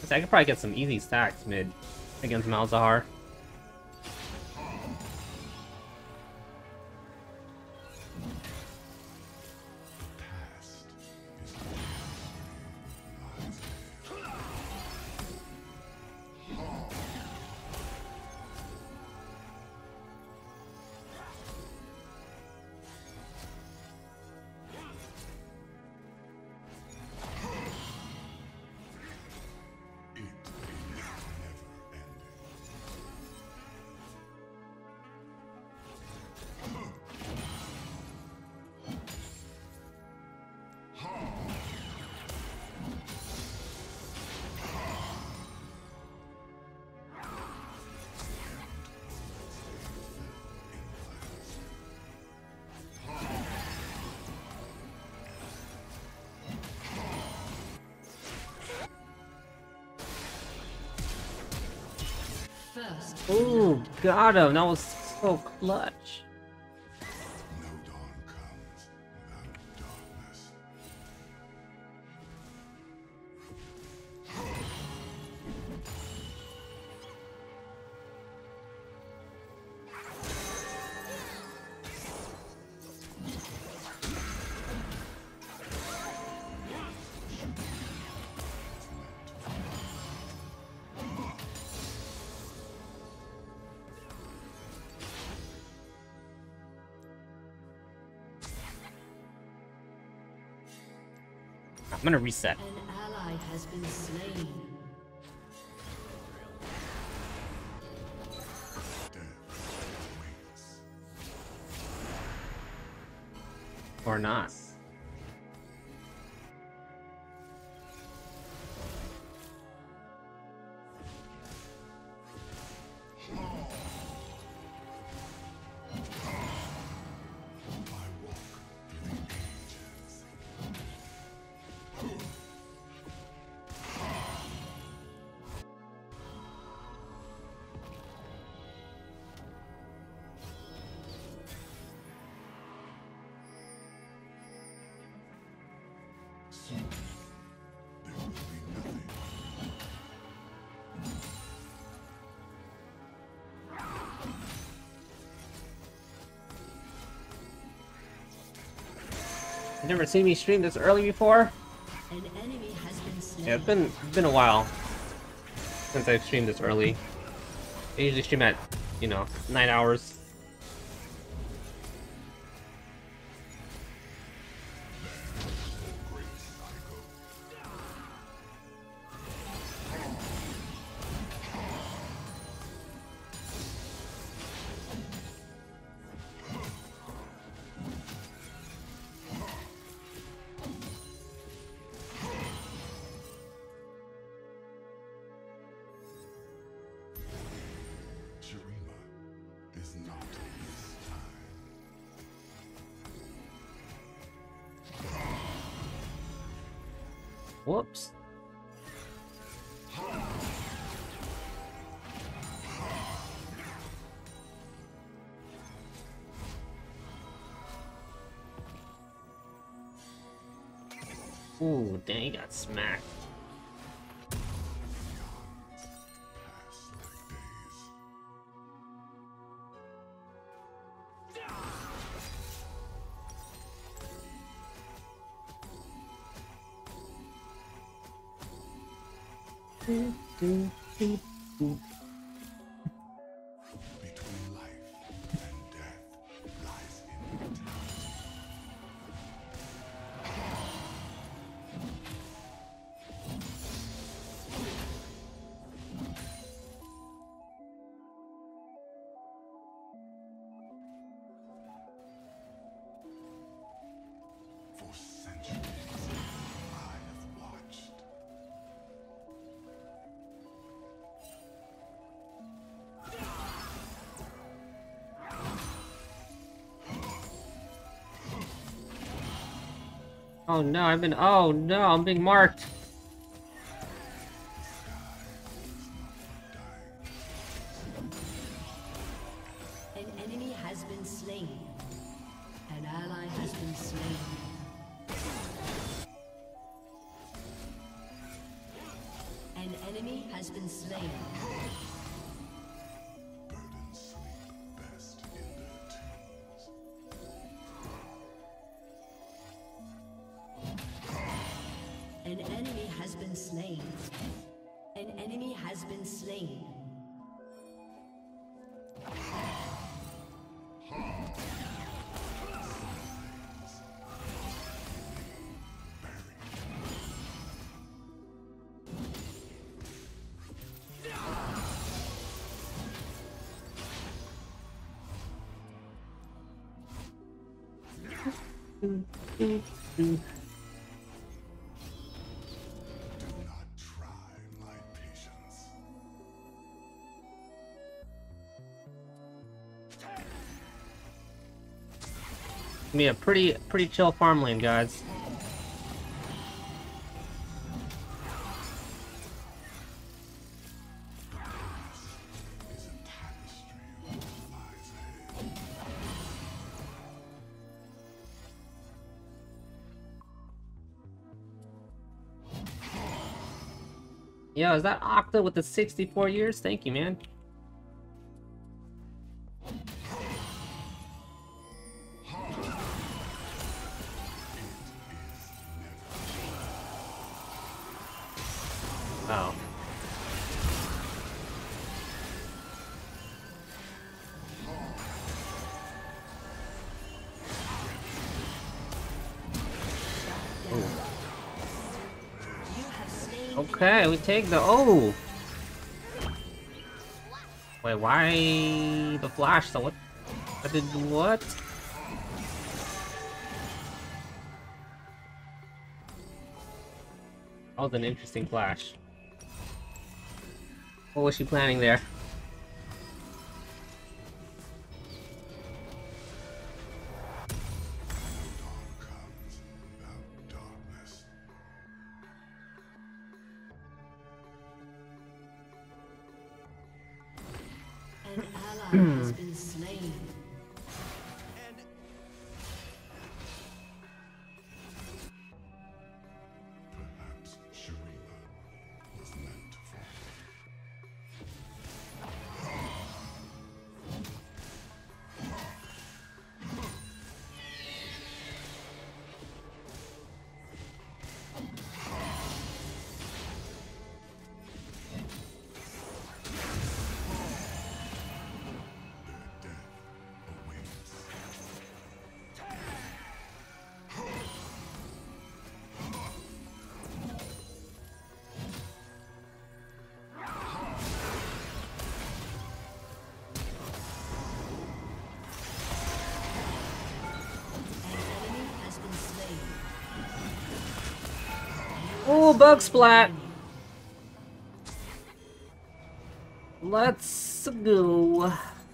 I could probably get some easy stacks mid against Malzahar. Ooh, got him! That was so clutch. No dawn comes without darkness. I'm gonna reset. An ally has been slain. Or not. You never seen me stream this early before? An enemy has been slain. Yeah, it's been a while since I've streamed this early. I usually stream at, you know, 9 hours. Whoops. Ooh, dang, he got smacked. Between life and death lies immortality. For centuries, I have watched. Oh no, oh no, I'm being marked. An enemy has been slain. An ally has been slain. An enemy has been slain. Burdens sleep best in their tombs. An enemy has been slain. An enemy has been slain. Do not try my patience. Be a pretty chill farm lane, guys. Is a tapestry of what lies ahead. Yo, is that Octa with the 64 years? Thank you, man. Oh. Okay, we take the... Oh! Wait, why the flash? So what? I did what? That was an interesting flash. What was she planning there? Dawn comes without darkness. An ally has been slain. Perhaps Sharima was meant to fall. Their death awaits. An enemy has been slain. Oh, bug splat! Let's go.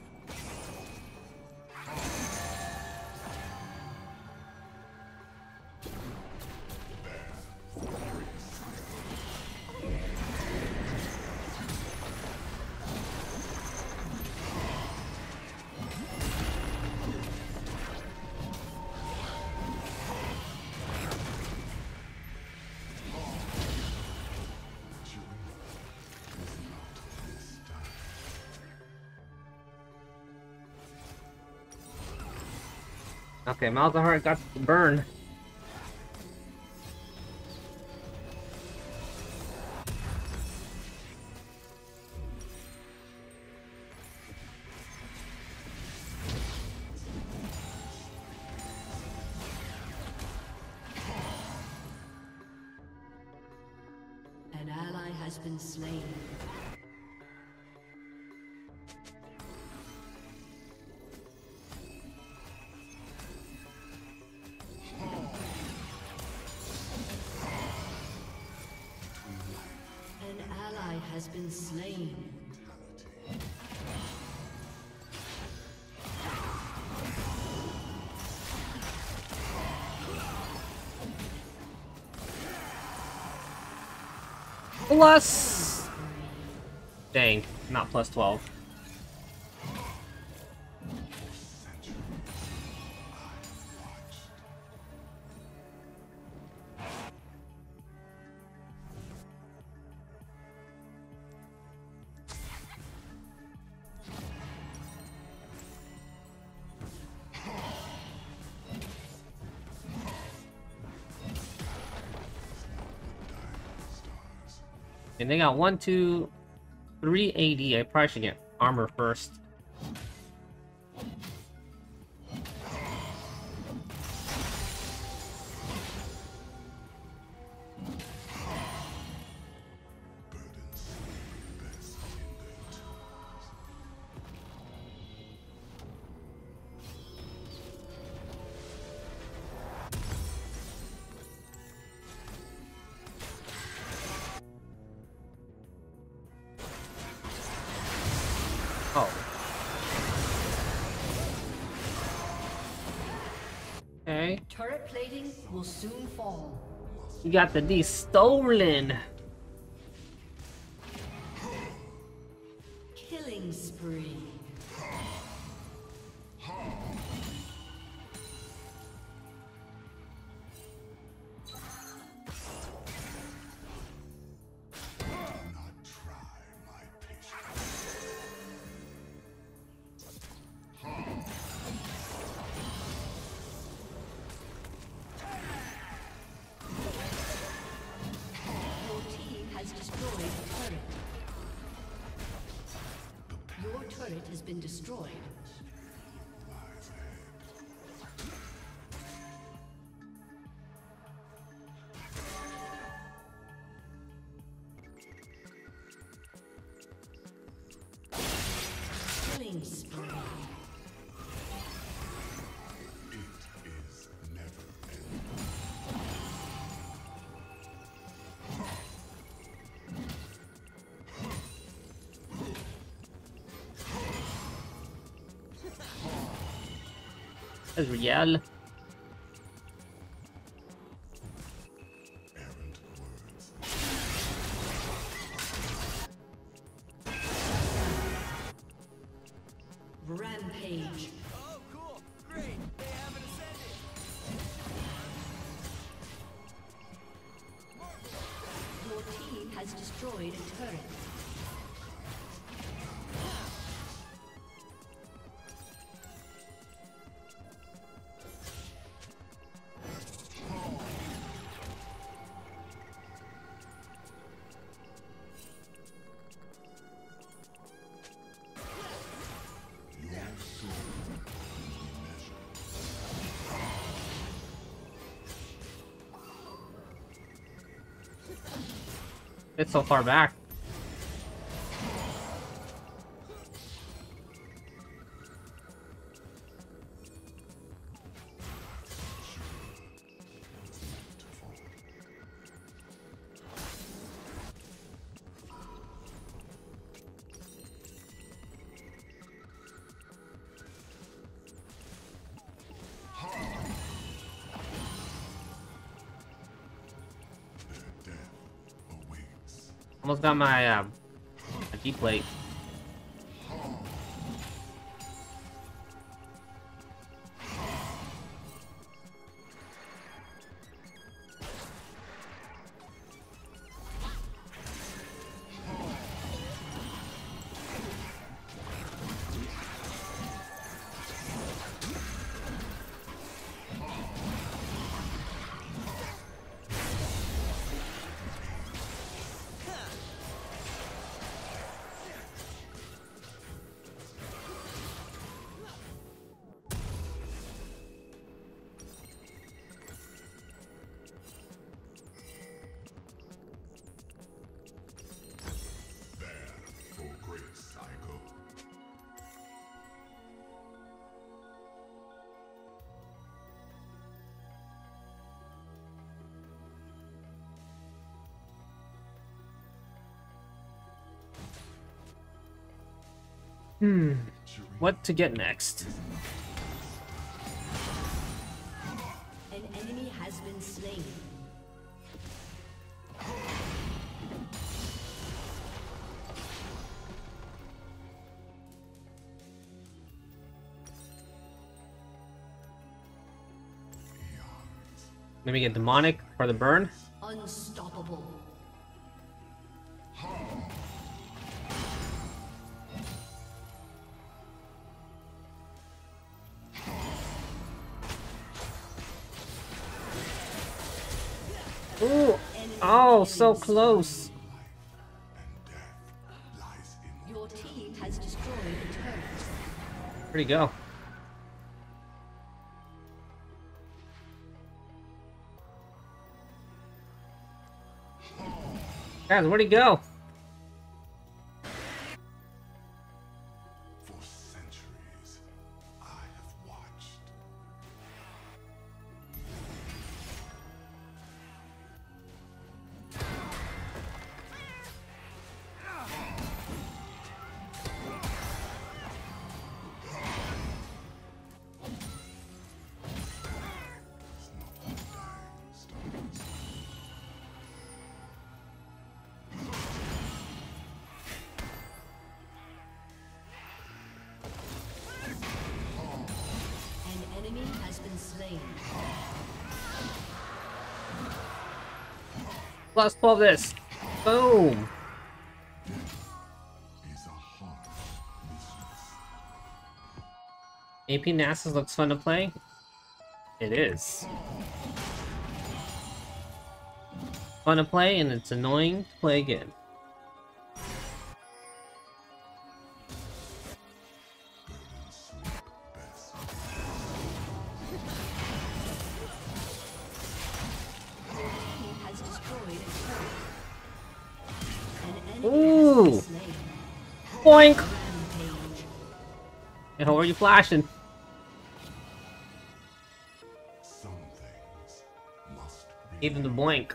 Okay, Malzahar got the burn. An ally has been slain. An ally has been slain. Plus... Dang, not plus 12. And they got 1, 2, 3 AD. I probably should get armor first. Oh. Okay. Turret plating will soon fall. You got the D stolen. Killing spree. Not try my patience. Your team has destroyed a turret. Your turret has been destroyed. Lies ahead. Killing spree. It is never ending. That's real. Errant words. Rampage. Oh, cool. Great. They haven't ascended. Your team has destroyed a turret. Your soul measure. It's so far back. Their death awaits. Almost got my G plate. There, for grace I go. What to get next? An enemy has been slain. Let me get demonic for the burn. Unstoppable. Ooh! Oh, so close. Where'd he go? Guys, where'd he go? For centuries, I have watched. An enemy has been slain. Plus 12 this. Boom. Is a hard business. AP Nasus looks fun to play. It is. Fun to play, and it's annoying to play again. He has destroyed a turret. An enemy Ooh. has been slain. Boink! Rampage. And how are you flashing? Some things must Even the boink.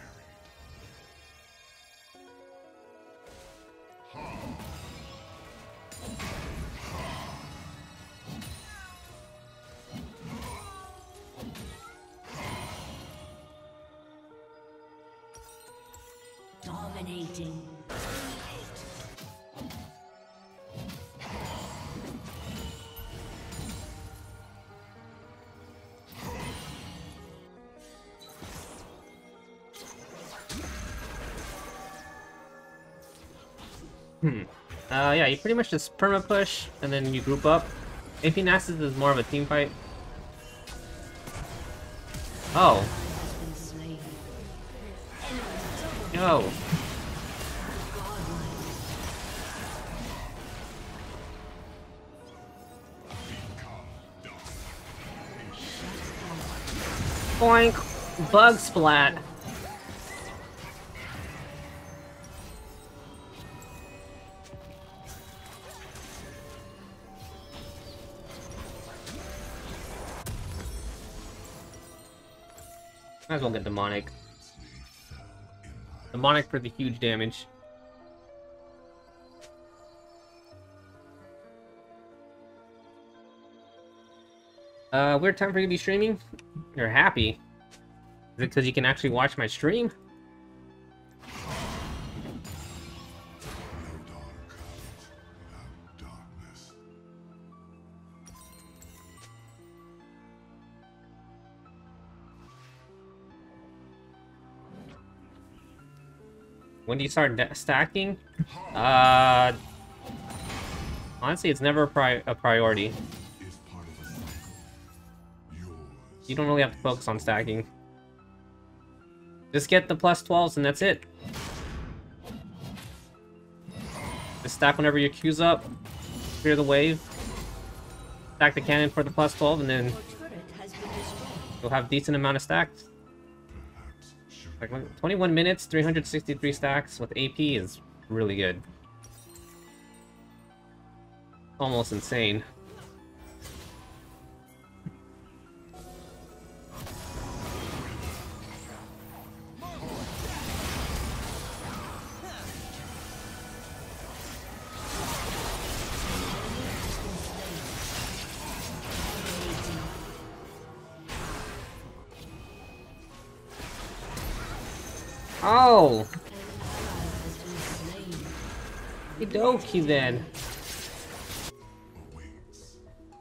Dominating. Yeah, you pretty much just perma push, and then you group up. AP Nasus is more of a team fight. Oh. Has been slain. Yo. Godlike. Boink. Bug splat. Might as well get demonic. Demonic for the huge damage. Weird time for you to be streaming? You're happy. Is it because you can actually watch my stream? No dark clouds without darkness. When do you start stacking? Honestly, it's never a priority. Is part of a cycle. Yours. You don't really have to focus on stacking. Just get the plus 12s and that's it. Just stack whenever your Q's up. Clear the wave. Stack the cannon for the plus 12 and then Your turret has been destroyed. you'll have decent amount of stacks. Perhaps should Like 21 minutes, 363 stacks with AP is really good. Almost insane. Oh! Okie then. awaits.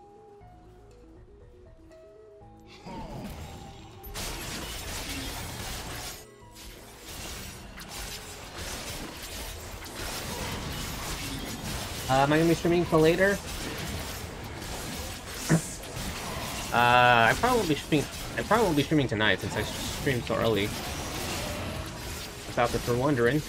Am I gonna be streaming till later? I probably won't be streaming tonight since I streamed so early. Without if you're wondering.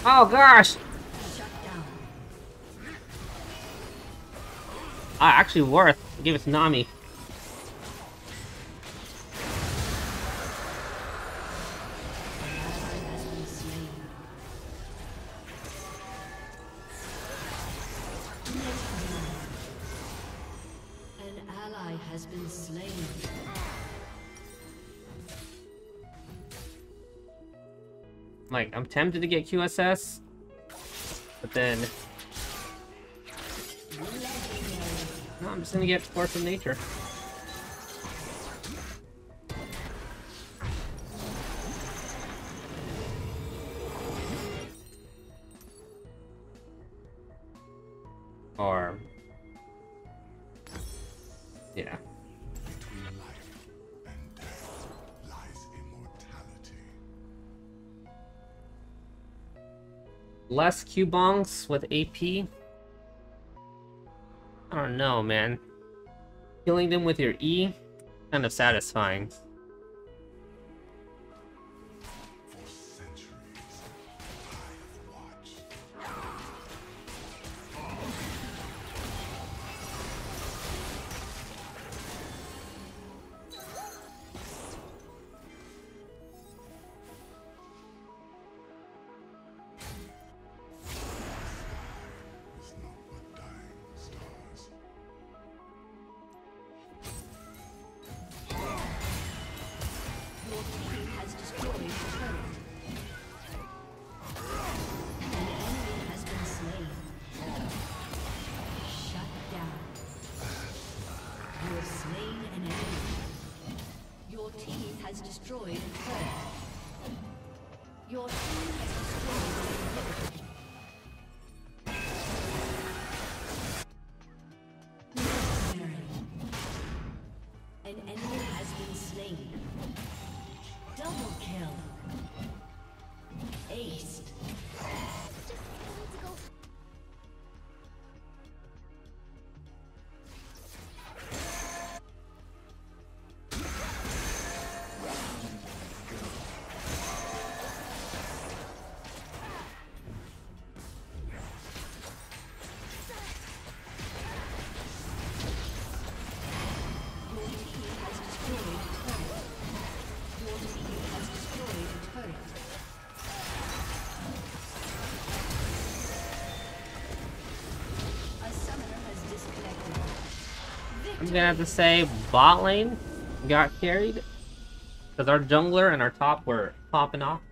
Oh gosh! Shut down. Ah, actually worth. Give us Nami. Ally has been slain. An ally has been slain. Like, I'm tempted to get QSS, but then no, I'm just gonna get Force of Nature. Or yeah. Between life and death lies immortality. Less Q-bongs with AP? I don't know, man. Killing them with your E? Kind of satisfying. For centuries, I have watched. It's not but dying stars. Your team has destroyed the turret. An enemy has been slain. Shut down. You have slain an enemy. Your team has destroyed a turret. Your team has destroyed an inhibitor. Legendary. An enemy has been slain. Double kill. Aced. Your team has destroyed a turret. Your team has destroyed a turret. A summoner has disconnected. I'm gonna have to say bot lane got carried because our jungler and our top were popping off.